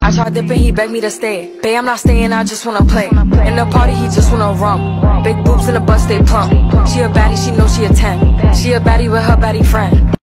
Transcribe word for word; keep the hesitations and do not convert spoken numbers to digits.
I tried dipping, he begged me to stay. Bae, I'm not staying, I just wanna play. In the party, he just wanna rum. Big boobs in the bus, they plump. She a baddie, she knows she a ten. She a baddie with her baddie friend.